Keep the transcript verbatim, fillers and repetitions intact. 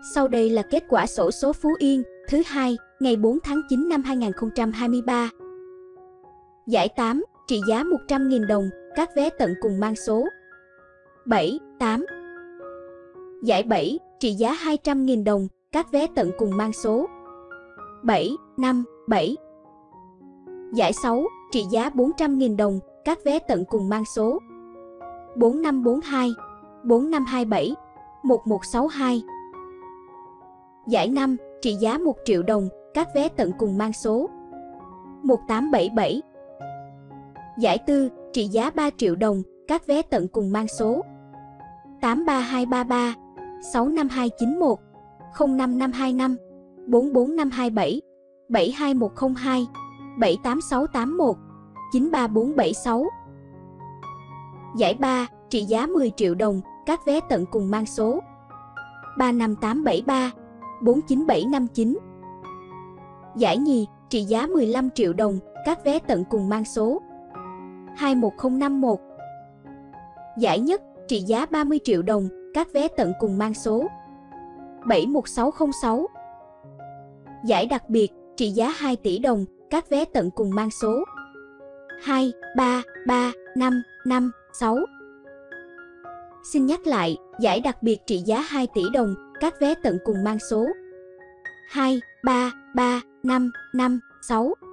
Sau đây là kết quả xổ số Phú Yên thứ hai ngày bốn tháng chín năm hai nghìn không trăm hai mươi ba. Giải tám trị giá một trăm nghìn đồng, các vé tận cùng mang số bảy, tám. Giải bảy trị giá hai trăm nghìn đồng, các vé tận cùng mang số bảy, năm, bảy. Giải sáu trị giá bốn trăm nghìn đồng, các vé tận cùng mang số bốn năm bốn hai, bốn năm hai bảy, một một sáu hai. Giải năm trị giá một triệu đồng, các vé tận cùng mang số một tám bảy bảy. Giải tư trị giá ba triệu đồng, các vé tận cùng mang số tám ba hai ba ba, sáu năm hai chín một, không năm năm hai năm, bốn bốn năm hai bảy, bảy hai một không hai, bảy tám sáu tám một, chín ba bốn bảy sáu. Giải ba trị giá mười triệu đồng, các vé tận cùng mang số ba năm tám bảy ba, bốn chín bảy năm chín. Giải nhì trị giá mười lăm triệu đồng, các vé tận cùng mang số hai một không năm một. Giải nhất trị giá ba mươi triệu đồng, các vé tận cùng mang số bảy một sáu không sáu. Giải đặc biệt trị giá hai tỷ đồng, các vé tận cùng mang số hai ba ba năm năm sáu. Xin nhắc lại, giải đặc biệt trị giá hai tỷ đồng, các vé tận cùng mang số hai ba ba năm năm sáu.